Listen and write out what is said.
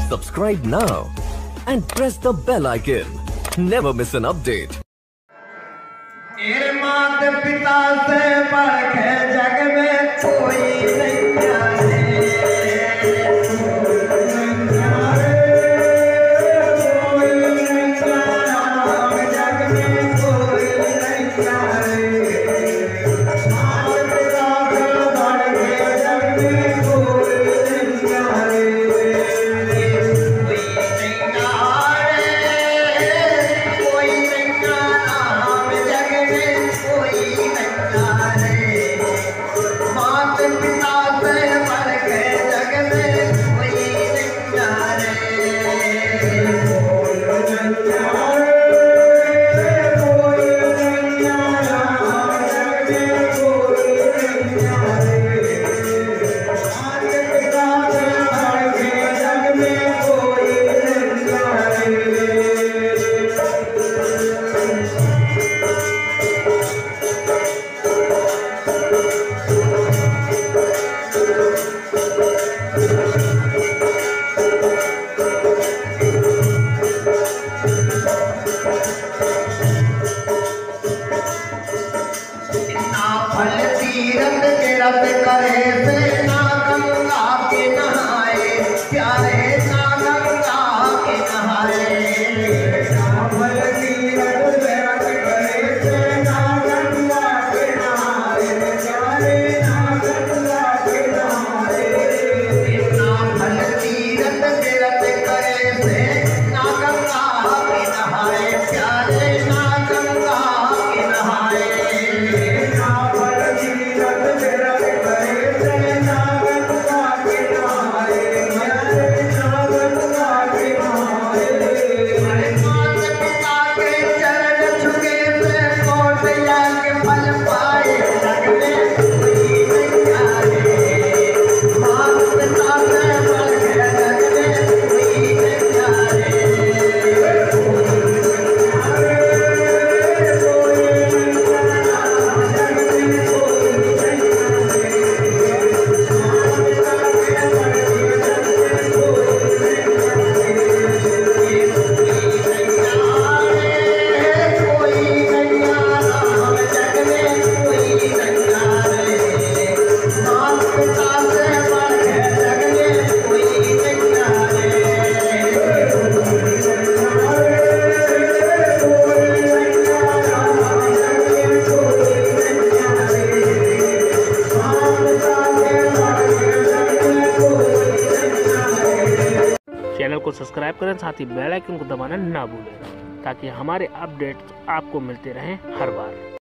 Subscribe now and press the bell icon. Never miss an update. मात पिता से बढ़ के जग में कोई नहीं प्यारे, कोई नहीं प्यारा, जग में कोई नहीं प्यारे। मात पिता से बढ़ के जग में कोई नहीं प्यारे, कोई नहीं प्यारा, जग में कोई नहीं प्यारे। मात पिता से बढ़ के जग में कोई नहीं प्यारे, कोई नहीं प्यारे, कोई नहीं प्यारा, जग में कोई नहीं प्यारे। मात पिता से बढ़ के जग में कोई नहीं प्यारे। ना फल तीरथ के रत करे से ना गंगा के नहाए प्यारे, ना गंगा के नहाए। ना फल तीरथ के रत करे से ना गंगा के नहाए प्यारे, ना गंगा के नहाए। ना फल तीरथ के रत करे से ना गंगा के नहाए प्यारे, ना गंगा के नहाए। चैनल को सब्सक्राइब करें, साथ ही बेल आइकन को दबाना ना भूलें ताकि हमारे अपडेट्स आपको मिलते रहें हर बार।